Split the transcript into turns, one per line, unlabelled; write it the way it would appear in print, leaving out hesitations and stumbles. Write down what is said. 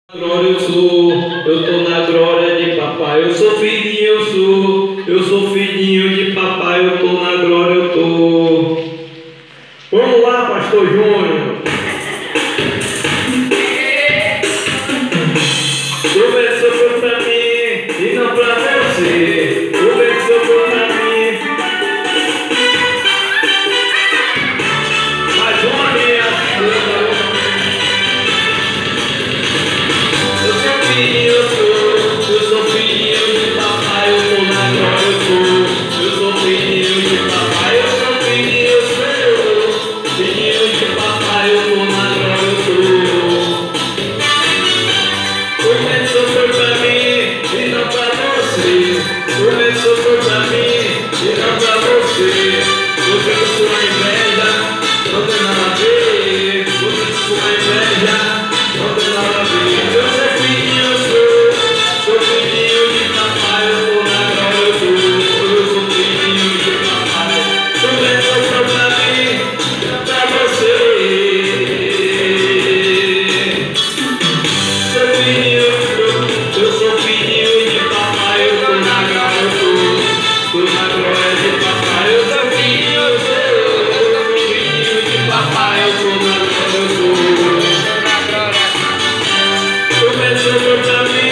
Glória eu tô na glória de papai, eu sou filhinho, eu sou filhinho de papai, eu tô na glória, eu tô. Vamos lá, pastor Júnior. O versículo foi pra mim e não pra você. O versículo foi pra mim. Mais uma minha. Eu sou filhinho de papai, eu tô na glória, eu tô. Eu sou filhinho de papai, eu sou filhinho, filhinho de papai, eu tô na glória, eu tô. O versículo foi pra mim e não pra você. O versículo foi pra mim e não pra você. Você com sua inveja não tem nada a ver. Você com sua inveja não tem nada a ver. Eu sou filhinho, sou filhinho de papai, eu tô na glória, eu tô. Eu sou filhinho de papai. O versículo foi pra mim e não pra você. Eu sou filhinho de papai, eu tô na glória, eu tô na glória de papai, eu sou filhinho, eu sou filhinho de papai, eu tô na glória, eu tô. O versículo pra mim